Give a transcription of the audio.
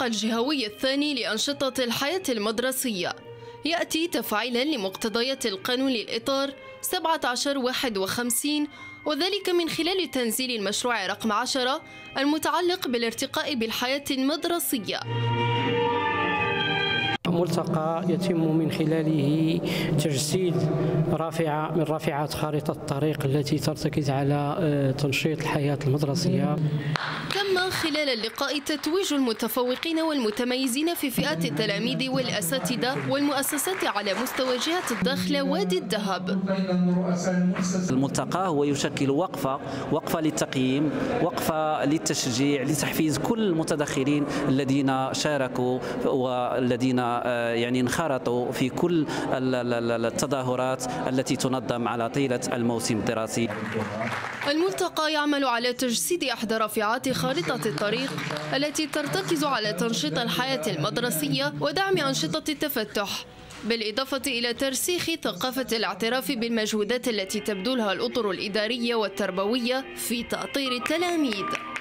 الملتقى الجهوي الثاني لأنشطة الحياة المدرسية يأتي تفعيلا لمقتضيات القانون الإطار 1751، وذلك من خلال تنزيل المشروع رقم 10 المتعلق بالارتقاء بالحياة المدرسية. ملتقى يتم من خلاله تجسيد رافعة من رافعات خارطة الطريق التي ترتكز على تنشيط الحياة المدرسية. تم خلال اللقاء تتويج المتفوقين والمتميزين في فئات التلاميذ والأساتذة والمؤسسات على مستوى جهة الداخل وادي الذهب. الملتقى هو يشكل وقفة للتقييم، وقفة للتشجيع، لتحفيز كل المتدخلين الذين شاركوا والذين انخرطوا في كل التظاهرات التي تنظم على طيلة الموسم الدراسي. الملتقى يعمل على تجسيد إحدى رافعات خارطة الطريق التي ترتكز على تنشيط الحياة المدرسية ودعم أنشطة التفتح، بالإضافة إلى ترسيخ ثقافة الاعتراف بالمجهودات التي تبذلها الأطر الإدارية والتربوية في تأطير التلاميذ.